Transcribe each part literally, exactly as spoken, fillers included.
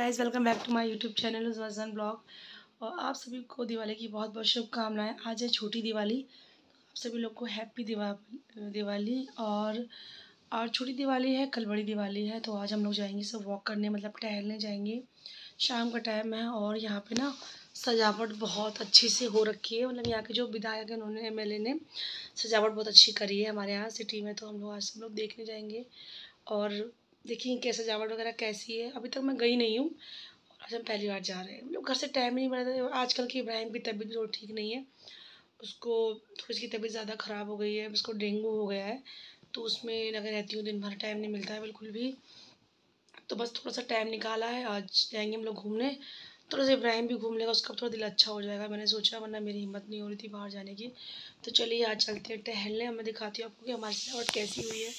Guys, welcome back to my YouTube channel वजन blog. और आप सभी को दिवाली की बहुत बहुत शुभकामनाएं। आज है छोटी दिवाली, आप सभी लोग को हैप्पी दिवा दिवाली। और और छोटी दिवाली है, कल बड़ी दिवाली है। तो आज हम लोग जाएंगे सब वॉक करने, मतलब टहलने जाएंगे। शाम का टाइम है और यहाँ पे ना सजावट बहुत अच्छी से हो रखी है। मतलब यहाँ के जो विधायक हैं, उन्होंने एम एल ए ने सजावट बहुत अच्छी करी है हमारे यहाँ सिटी में। तो हम लोग आज सब लोग देखने जाएंगे और देखिए क्या सजावट वगैरह कैसी है। अभी तक मैं गई नहीं हूँ और आज हम पहली बार जा रहे हैं। मतलब घर से टाइम नहीं मिला था। आजकल की इब्राहिम की तबीयत थोड़ी ठीक नहीं है, उसको थोड़ी सी तबीयत ज़्यादा ख़राब हो गई है, उसको डेंगू हो गया है। तो उसमें लगे रहती हूँ, दिन भर टाइम नहीं मिलता है बिल्कुल भी। तो बस थोड़ा सा टाइम निकाला है, आज जाएंगे हम लोग घूमने। थोड़ा सा इब्राहिम भी घूम लेगा, उसका थोड़ा दिल अच्छा हो जाएगा, मैंने सोचा, वरना मेरी हिम्मत नहीं हो रही थी बाहर जाने की। तो चलिए आज चलते हैं टहलने। मैं दिखाती हूँ आपको कि हमारी सजावट कैसी हुई है।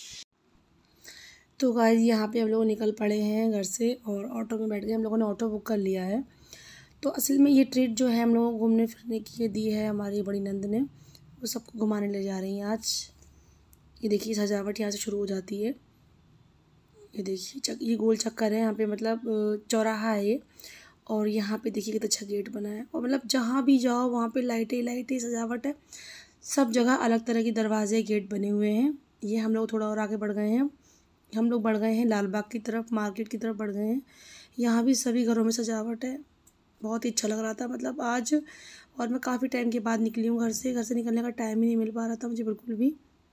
तो गाइस यहाँ पे हम लोग निकल पड़े हैं घर से और ऑटो में बैठ गए। हम लोगों ने ऑटो बुक कर लिया है। तो असल में ये ट्रीट जो है हम लोगों को घूमने फिरने की दी है हमारी बड़ी नंद ने, वो सबको घुमाने ले जा रही हैं आज। ये देखिए सजावट यहाँ से शुरू हो जाती है। ये देखिए चक ये गोल चक्कर है यहाँ पे, मतलब चौराहा है ये। और यहाँ पे देखिए कितना अच्छा गेट बना है। और मतलब जहाँ भी जाओ वहाँ पे लाइटें लाइटें सजावट है। सब जगह अलग तरह के दरवाजे गेट बने हुए हैं। ये हम लोग थोड़ा और आगे बढ़ गए हैं। हम लोग बढ़ गए हैं लाल बाग की तरफ, मार्केट की तरफ बढ़ गए हैं। यहाँ भी सभी घरों में सजावट है। बहुत ही अच्छा लग रहा था मतलब आज। और मैं काफ़ी टाइम के बाद निकली हूँ घर से। घर से निकलने का टाइम ही नहीं मिल पा रहा था मुझे बिल्कुल भी।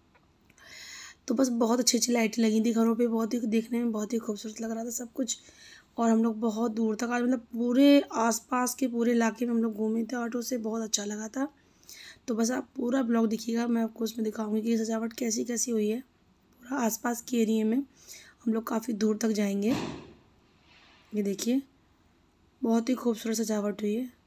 तो बस बहुत अच्छी अच्छी लाइटें लगी थी घरों पे, बहुत ही देखने में बहुत ही खूबसूरत लग रहा था सब कुछ। और हम लोग बहुत दूर तक आज, मतलब पूरे आसपास के पूरे इलाके में हम लोग घूमे थे ऑटो से, बहुत अच्छा लगा था। तो बस आप पूरा ब्लॉग देखिएगा, मैं आपको उसमें दिखाऊंगी कि सजावट कैसी कैसी हुई है। पूरा आसपास के एरिए में हम लोग काफ़ी दूर तक जाएंगे। ये देखिए बहुत ही खूबसूरत सजावट हुई है।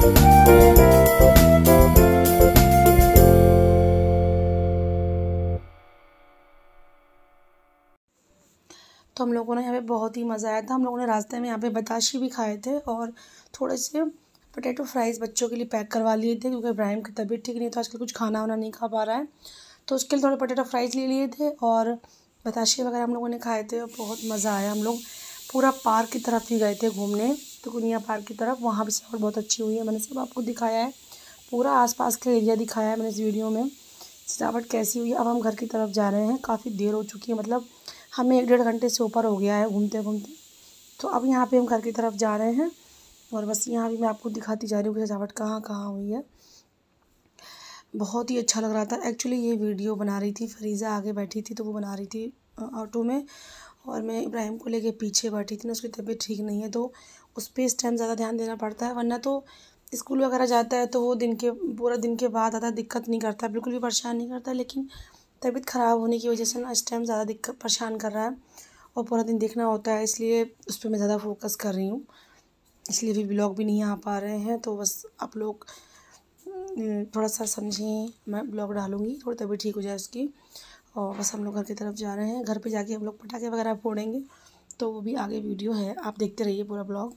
तो हम लोगों ने यहाँ पे बहुत ही मज़ा आया था। हम लोगों ने रास्ते में यहाँ पे बताशे भी खाए थे और थोड़े से पोटैटो फ्राइज़ बच्चों के लिए पैक करवा लिए थे, क्योंकि इब्राहिम की तबीयत ठीक नहीं था, आजकल कुछ खाना वाना नहीं खा पा रहा है, तो उसके लिए थोड़े पोटैटो फ्राइज़ ले लिए थे और बताशे वगैरह हम लोगों ने खाए थे और बहुत मज़ा आया। हम लोग पूरा पार्क की तरफ ही गए थे घूमने, तो कुनिया पार्क की तरफ, वहाँ भी सफर बहुत अच्छी हुई है। मैंने सब आपको दिखाया है, पूरा आसपास का एरिया दिखाया है मैंने इस वीडियो में, सजावट कैसी हुई है। अब हम घर की तरफ जा रहे हैं, काफ़ी देर हो चुकी है, मतलब हमें एक डेढ़ घंटे से ऊपर हो गया है घूमते घूमते। तो अब यहाँ पे हम घर की तरफ जा रहे हैं और बस यहाँ भी मैं आपको दिखाती जा रही हूँ कि सजावट कहाँ कहाँ हुई है। बहुत ही अच्छा लग रहा था। एक्चुअली ये वीडियो बना रही थी फरीज़ा, आगे बैठी थी तो वो बना रही थी ऑटो में, और मैं इब्राहिम को लेके पीछे बैठी थी ना, उसकी तबीयत ठीक नहीं है तो उस पर इस टाइम ज़्यादा ध्यान देना पड़ता है, वरना तो स्कूल वगैरह जाता है तो वो दिन के पूरा दिन के बाद ज़्यादा दिक्कत नहीं करता, बिल्कुल भी परेशान नहीं करता, लेकिन तबीयत ख़राब होने की वजह से ना इस टाइम ज़्यादा दिक्कत परेशान कर रहा है और पूरा दिन देखना होता है, इसलिए उस पर मैं ज़्यादा फोकस कर रही हूँ, इसलिए भी ब्लॉग भी नहीं आ पा रहे हैं। तो बस आप लोग थोड़ा सा समझें, मैं ब्लॉग डालूँगी थोड़ी तबीयत ठीक हो जाए उसकी। और बस हम लोग घर की तरफ जा रहे हैं, घर पे जाके हम लोग पटाखे वगैरह फोड़ेंगे, तो वो भी आगे वीडियो है, आप देखते रहिए पूरा ब्लॉग।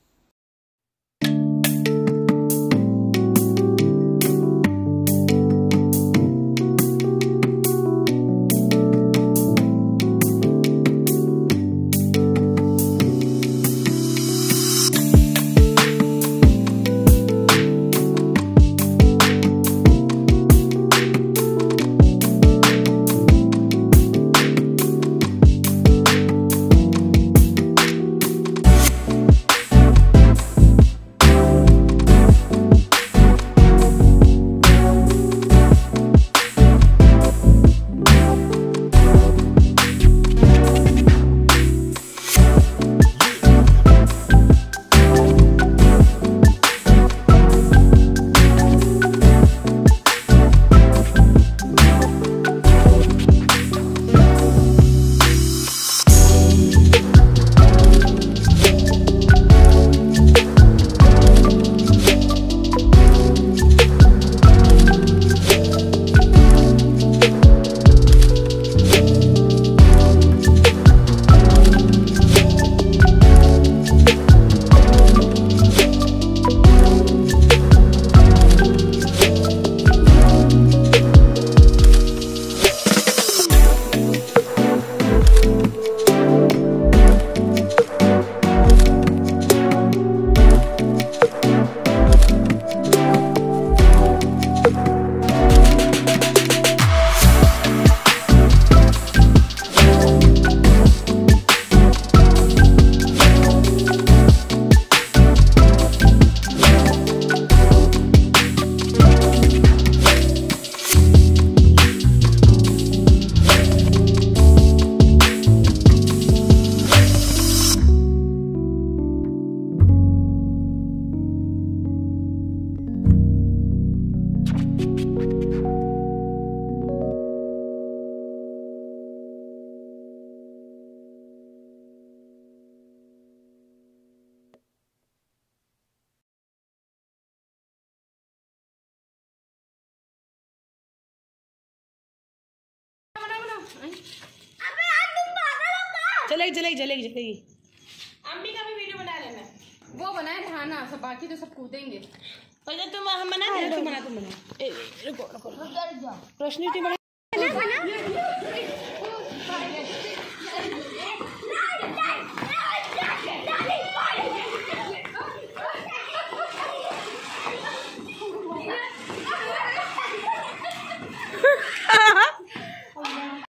चलेगी चलेगी चलेगी चलेगी अम्मी का भी वीडियो बना लेना, वो बनाए खाना सब, बाकी तो सब कूदेंगे। पहले तुम हम बना दे, तुम बना तुम बना रुको रुको रोशनी तुम बना